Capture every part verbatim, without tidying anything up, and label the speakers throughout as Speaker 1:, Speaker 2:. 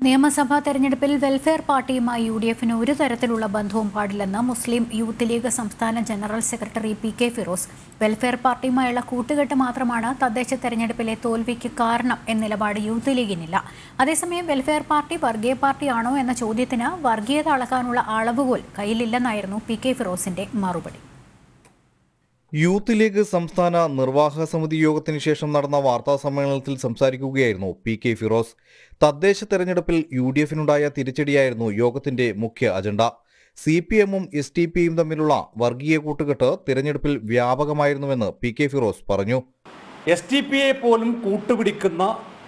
Speaker 1: നിയമസഭാ തെരഞ്ഞെടുപ്പിൽ വെൽഫെയർ പാർട്ടിയുമായി യു ഡി എഫിന് ഒരു തരത്തിലുള്ള ബന്ധവും പാടില്ലെന്ന് മുസ്ലിം യൂത്ത് ലീഗ് സംസ്ഥാന general secretary P K Firoz. Welfare പാർട്ടിയുമായുള്ള കൂട്ടുകെട്ട് മാത്രമാണ് തദ്ദേശ തെരഞ്ഞെടുപ്പിലെ തോൽവിക്ക് കാരണം എന്ന നിലപാട് യൂത്ത് ലീഗിനില്ല. അതേസമയം വെൽഫെയർ പാർട്ടി വർഗീയ പാർട്ടിയാണോ എന്ന ചോദ്യത്തിന് വർഗീയത അളക്കാനുള്ള അളവുകോൽ കയ്യിലില്ലെന്നായിരുന്നു പി കെ ഫിറോസിന്റെ മറുപടി.
Speaker 2: യൂത്ത് ലീഗ് സംസ്ഥാന നിർവാഹക സമിതി യോഗത്തിന് ശേഷം നടന്ന വാർത്താ സമ്മേളനത്തിൽ സംസാരിക്കുകയായിരുന്നു പി കെ ഫിറോസ്. തദ്ദേശ തെരഞ്ഞെടുപ്പിൽ യു ഡി എഫിനുണ്ടായ തിരിച്ചടിയായിരുന്നു യോഗത്തിന്റെ മുഖ്യ അജണ്ട. സി പി എമ്മും എസ് ടി പിയും തമ്മിലുള്ള വർഗീയ കൂട്ടുകെട്ട് തിരഞ്ഞെടുപ്പിൽ വ്യാപകമായിരുന്നുവെന്ന് പി കെ ഫിറോസ് പറഞ്ഞു.
Speaker 3: എസ് ടി പിയെ പോലും കൂട്ടുപിടിക്കുന്ന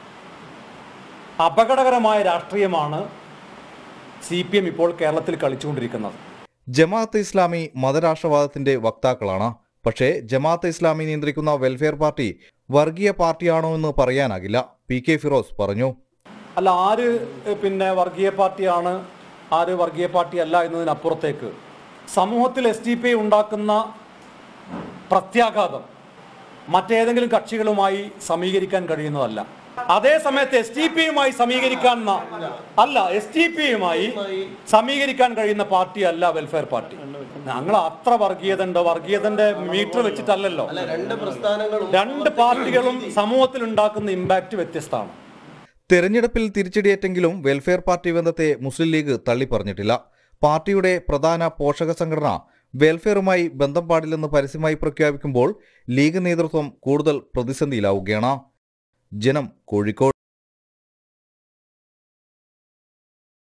Speaker 3: അപകടകരമായ രാഷ്ട്രീയമാണ് സി പി എം ഇപ്പോൾ കേരളത്തിൽ കളിച്ചുകൊണ്ടിരിക്കുന്നത്.
Speaker 2: ജമാഅത്ത് ഇസ്ലാമി മതരാഷ്ട്രവാദത്തിന്റെ വക്താക്കളാണ്. പക്ഷേ ജമാഅത്ത് ഇസ്ലാമി നിയന്ത്രിക്കുന്ന വെൽഫെയർ പാർട്ടി വർഗീയ പാർട്ടിയാണോ എന്ന് പറയാനാകില്ല, പി കെ ഫിറോസ് പറഞ്ഞു.
Speaker 3: അല്ല, ആര് പിന്നെ വർഗീയ പാർട്ടിയാണ്, ആര് വർഗീയ പാർട്ടി അല്ല എന്നതിനപ്പുറത്തേക്ക് സമൂഹത്തിൽ എസ് ഡി പി ഉണ്ടാക്കുന്ന പ്രത്യാഘാതം മറ്റേതെങ്കിലും കക്ഷികളുമായി സമീകരിക്കാൻ കഴിയുന്നതല്ല. അതേ സമയത്ത് എസ് ടി പിയുമായി സമീകരിക്കാൻ അല്ല എസ് ടി പിയുമായി സമീകരിക്കാൻ കഴിയുന്ന പാർട്ടി അല്ല വെൽഫെയർ പാർട്ടി. ഞങ്ങൾ അത്ര വർഗീയത ഉണ്ട്, വർഗീയതന്റെ മീറ്റർ വെച്ചിട്ടല്ലല്ലോ. രണ്ട് പാർട്ടികളും സമൂഹത്തിൽ ഉണ്ടാക്കുന്ന ഇമ്പാക്ട് വ്യത്യസ്തമാണ്.
Speaker 2: തെരഞ്ഞെടുപ്പിൽ തിരിച്ചടിയേറ്റെങ്കിലും വെൽഫെയർ പാർട്ടി ബന്ധത്തെ മുസ്ലിം ലീഗ് തള്ളിപ്പറഞ്ഞിട്ടില്ല. പാർട്ടിയുടെ പ്രധാന പോഷക സംഘടന വെൽഫെയറുമായി ബന്ധം പാടില്ലെന്ന് പരസ്യമായി പ്രഖ്യാപിക്കുമ്പോൾ ലീഗ് നേതൃത്വം കൂടുതൽ പ്രതിസന്ധിയിലാവുകയാണ്. ജനം, കോഴിക്കോട്.